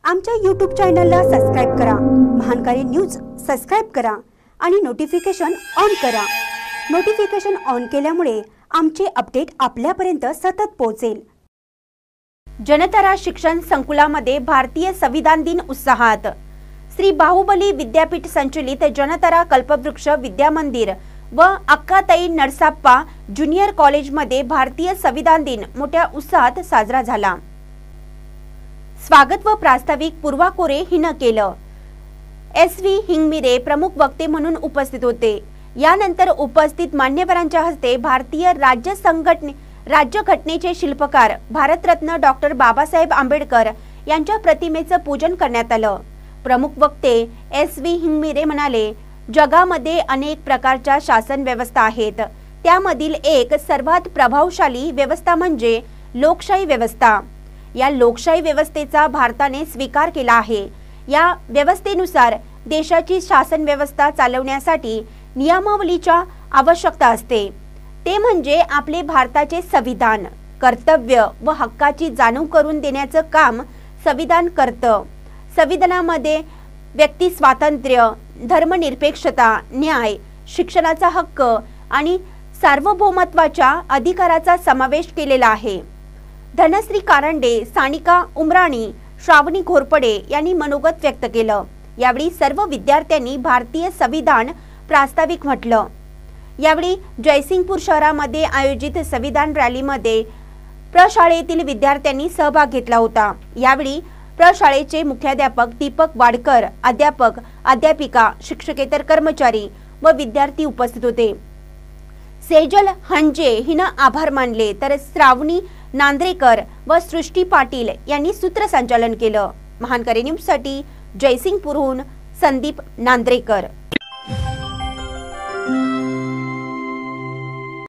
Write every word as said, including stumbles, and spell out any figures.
आमच्या यूट्यूब चॅनलला सबस्क्राइब करा, महानकारी न्यूज सबस्क्राइब करा आणि नोटिफिकेशन ऑन करा। नोटिफिकेशन ऑन केल्यामुळे आमचे अपडेट आपल्यापर्यंत सतत पोहोचेल। जनतारा शिक्षण संकुलामध्ये भारतीय संविधान दिन उत्साहात। श्री बाहुबली विद्यापीठ संचलित जनतारा कल्पवृक्ष विद्या मंदिर व अक्काताई नरसाप्पा ज्युनियर कॉलेजमध्ये भारतीय संविधान दिन मोठ्या उत्साहात साजरा झाला। स्वागत व प्रास्ताविक पूर्वा कोरे हिने केलं। एस व्ही हिंगमिरे प्रमुख वक्ते म्हणून उपस्थित होते। यानंतर उपस्थित मान्यवरांच्या हस्ते भारतीय राज्य संघटने राज्यघटनेचे शिल्पकार भारतरत्न डॉक्टर बाबासाहेब आंबेडकर यांच्या प्रतिमेचं पूजन करण्यात आलं। प्रमुख वक्ते एस व्ही हिंगमिरे म्हणाले, जगामध्ये अनेक प्रकारच्या शासन व्यवस्था आहेत, त्यामधील एक सर्वात प्रभावशाली व्यवस्था म्हणजे लोकशाही व्यवस्था। या लोकशाही व्यवस्थेचा भारताने स्वीकार केला आहे। या व्यवस्थेनुसार देशाची शासन व्यवस्था चालवण्यासाठी नियमावलीच्या आवश्यकता असते, ते म्हणजे आपले भारताचे संविधान। कर्तव्य व हक्काची जाणीव करून देण्याचं काम संविधान करतं। संविधानामध्ये व्यक्ती स्वातंत्र्य, धर्मनिरपेक्षता, न्याय, शिक्षणाचा हक्क आणि सार्वभौमत्वाच्या अधिकाराचा समावेश केलेला आहे। धनश्री कारंडे, सानिका उमराणी, श्रावणी घोरपडे यांनी मनोगत व्यक्त केलं। यावेळी सर्व विद्यार्थ्यांनी भारतीय संविधान प्रास्ताविक म्हटलं। यावेळी जयसिंगपूर शहरामध्ये आयोजित संविधान रॅलीमध्ये प्रशाळेतील विद्यार्थ्यांनी सहभाग घेतला होता। यावेळी प्रशाळेचे मुख्याध्यापक दीपक वाडकर, अध्यापक, अध्यापिका, शिक्षकेतर कर्मचारी व विद्यार्थी उपस्थित होते। सेजल हंजे हिने आभार मानले, तर श्रावणी नांद्रेकर व सृष्टी पाटील यांनी सूत्रसंचालन केलं। महानकारी न्यूज साठी जयसिंगपूरहून संदीप नांद्रेकर।